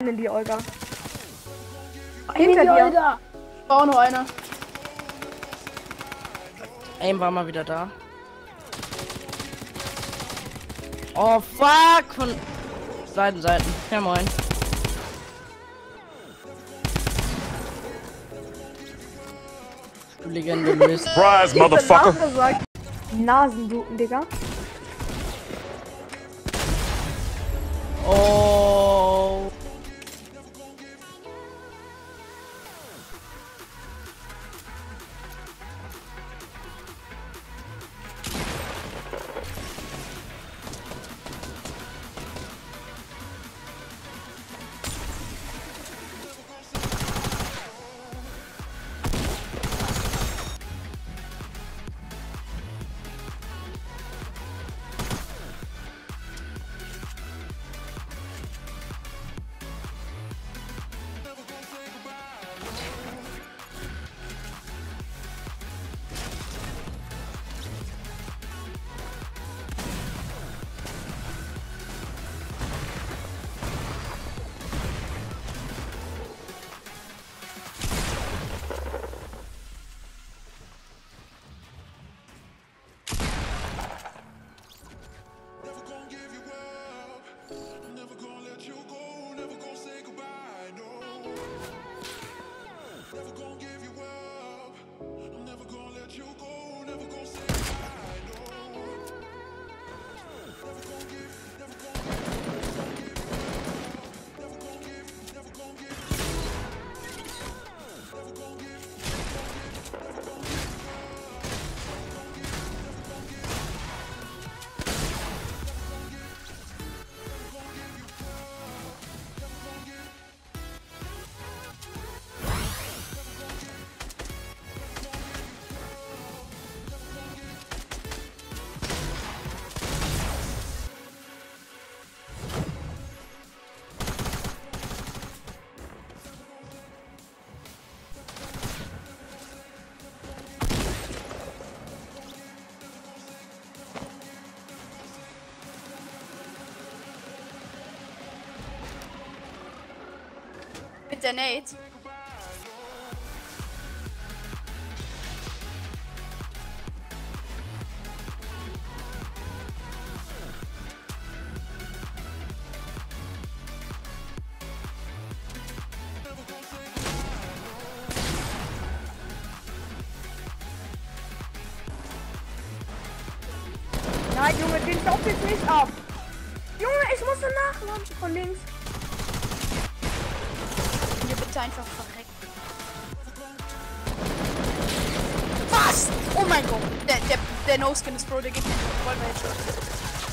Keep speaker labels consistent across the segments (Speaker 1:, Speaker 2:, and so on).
Speaker 1: in die Olga.
Speaker 2: Hinter dir. Olga. Oh, noch einer.
Speaker 3: Aim war mal wieder da. Oh fuck! Von Seiten. Ja moin. Du Legende, Luis.
Speaker 4: Surprise, Motherfucker!
Speaker 1: Nasenduten, Digga.
Speaker 3: Oh.
Speaker 2: Mit der Nate.
Speaker 1: Nein, Junge, den stoppt jetzt nicht ab. Junge, ich muss nachladen von links.
Speaker 2: Hier bitte einfach verrecken. Was? Oh mein Gott. Der No-Skin ist Bro, der geht nicht. Wollen wir jetzt schon.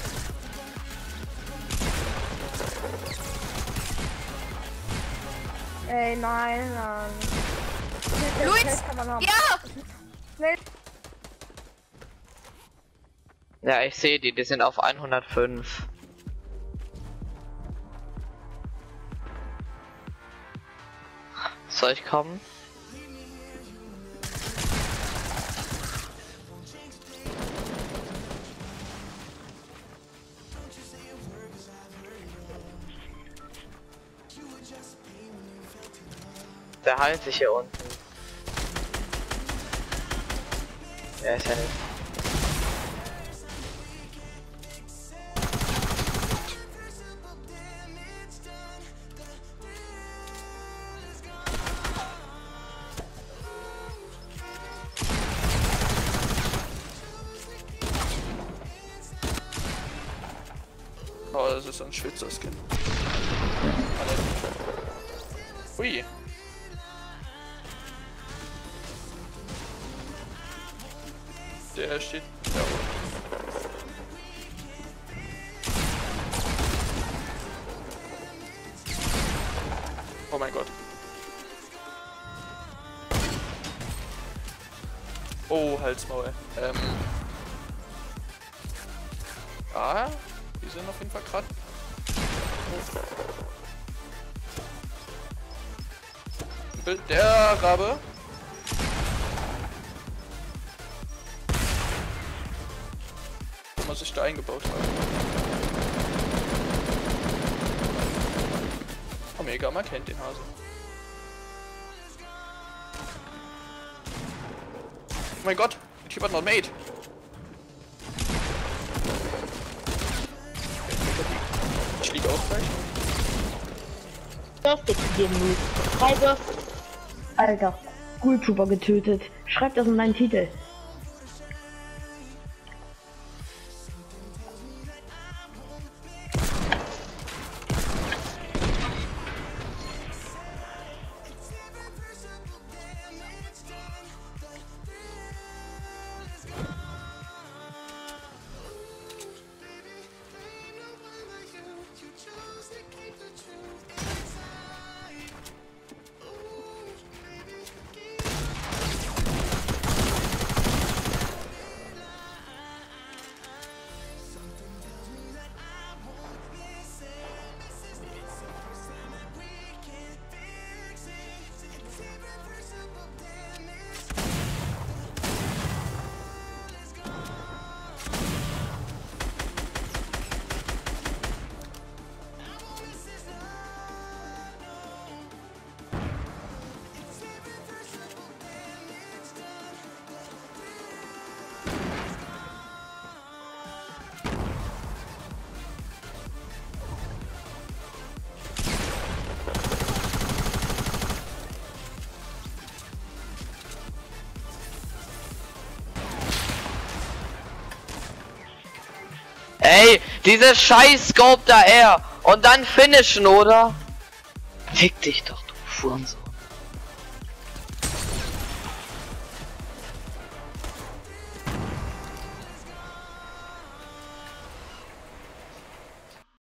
Speaker 1: Ey, nein.
Speaker 2: Luis! Ja!
Speaker 1: Schnell.
Speaker 5: Ja, ich sehe die sind auf 105. Soll ich kommen? Der heilt sich hier unten. Ja, ist ja nicht.
Speaker 6: Oh, das ist ein Schwitzer-Skin. Ui. Der steht da oben. Oh mein Gott. Oh, Halsmaul. Ja, die sind auf jeden Fall gerade. Bild der Rabe. Was ich da eingebaut habe. Oh Playmaker, man kennt den Hase. Oh mein Gott, der Typ hat noch ein Mate. Ich liege auch gleich.
Speaker 4: Birthday gegeben, Luis. Schreibe. Alter, School Trooper getötet. Schreib das in deinen Titel.
Speaker 5: Ey, dieses scheiß Scope da er und dann finishen, oder? Fick dich doch, du Furensohn.